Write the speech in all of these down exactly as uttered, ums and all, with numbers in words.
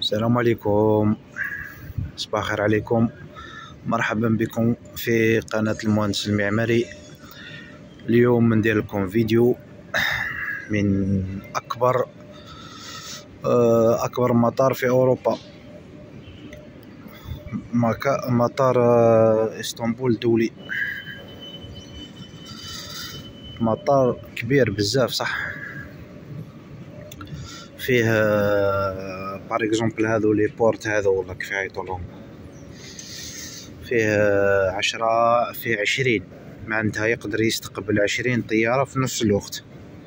السلام عليكم، صباح الخير عليكم. مرحبا بكم في قناة المهندس المعماري. اليوم ندير لكم فيديو من أكبر أكبر مطار في أوروبا، مطار اسطنبول الدولي. مطار كبير بزاف صح، فيه بار اكزومبل هذو لي بورت هذو والله كيف يعيطولهم، فيه عشرة فيه عشرين، معناتها يقدر يستقبل عشرين طيارة في نفس الوقت.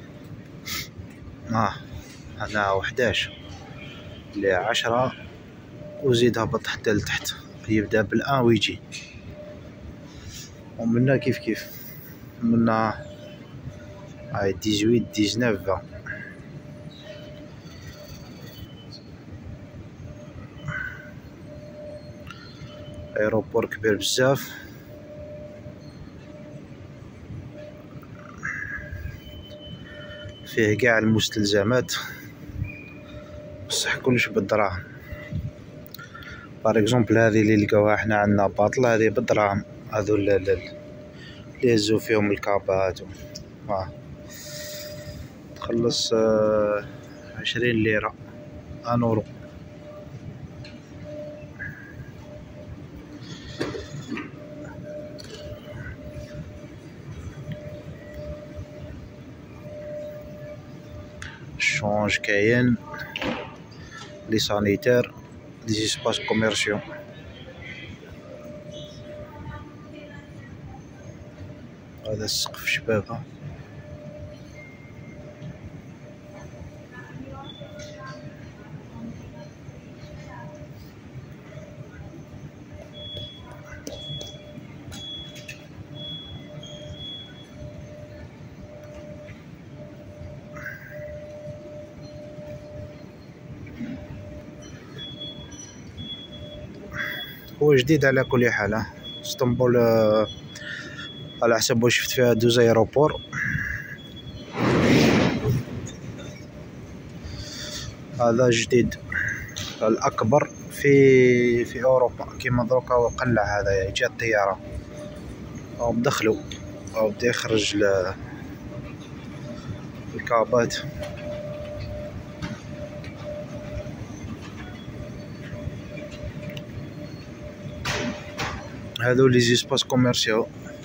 اه هنا وحداش اللي عشرة وزيد هبط حتى لتحت، يبدأ بالآن ويجي، ومنا كيف كيف منا هاي ديزويت ديزناف. ايروبور كبير بزاف، فيه قاع المستلزمات بصح كلش بالدراهم. بار اكزومبل هذه اللي لقاوها احنا عندنا باطلة، هذه بالدراهم، هذو اللي يهزو فيهم الكابات. اه تخلص آه عشرين ليرة ان اورو. الشونج كاين، لي سانيتير، لي سباس كوميرسيو. هذا السقف شبابة. هو جديد على كل حال. اسطنبول على حسب واش شفت فيها دوز ايروبور. هذا جديد الأكبر في في أوروبا، كيما دروكا وقلع هذا جات الطيارة أو بدخلو أو بدا يخرج الكابات. هذو لي زيسباس كوميرسيال.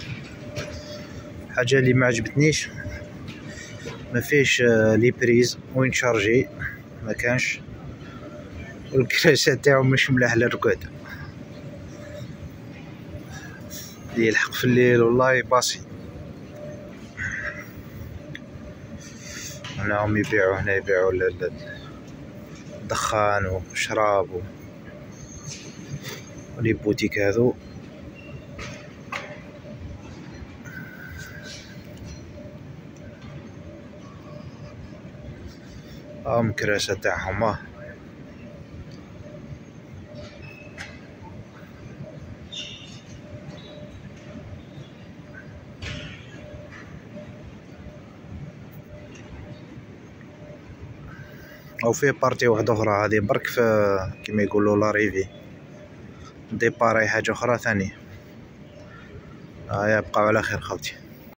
حاجة اللي ما عجبتنيش ما فيش لي بريز وين شارجي، ما كانش، والكراسة تاعو مش ملاح للرقاد، اللي يلحق في الليل والله باصي. هنا هم يبيعوا، هنا يبيعوا الدخان والشراب ولي بوتيك هذو. هم كراسة تاعهم اه او فيه بارتي واحدة اخرى، هذه برك في كيما يقولوا لاريفي ديباراي حاجة اخرى ثانية. ها يبقى على خير خوتي.